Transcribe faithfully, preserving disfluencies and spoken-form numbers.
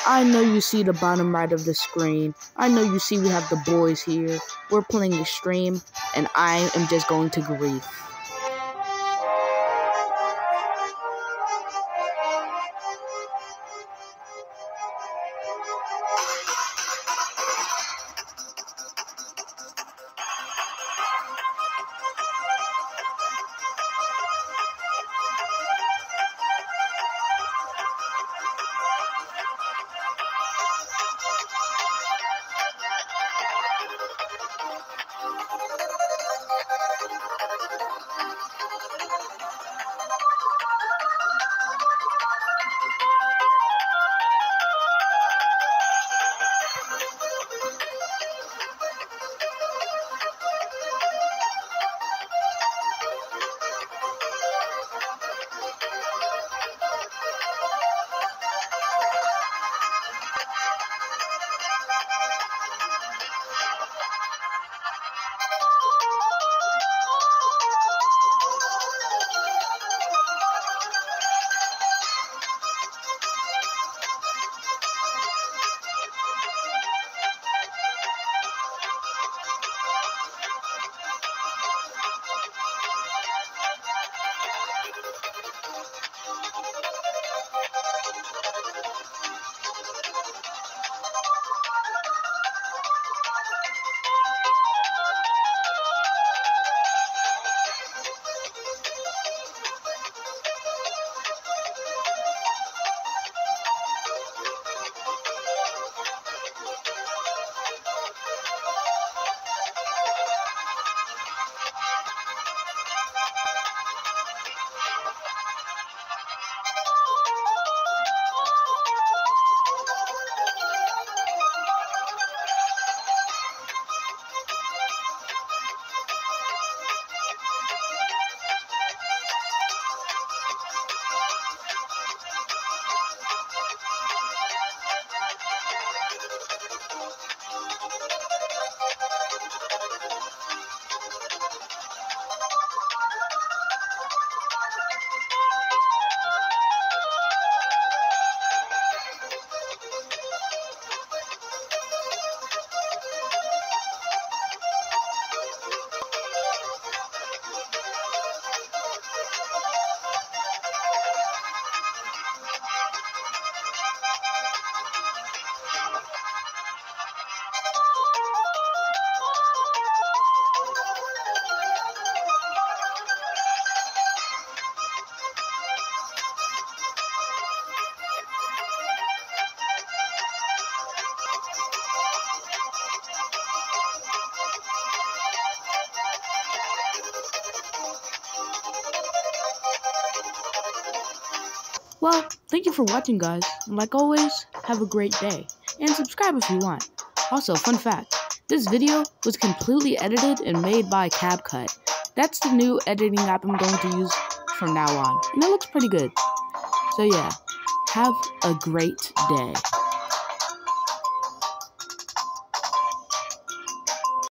I know you see the bottom right of the screen. I know you see we have the boys here. We're playing the stream, and I am just going to grief. Well, thank you for watching, guys. And like always, have a great day. And subscribe if you want. Also, fun fact, this video was completely edited and made by CapCut. That's the new editing app I'm going to use from now on. And it looks pretty good. So yeah, have a great day.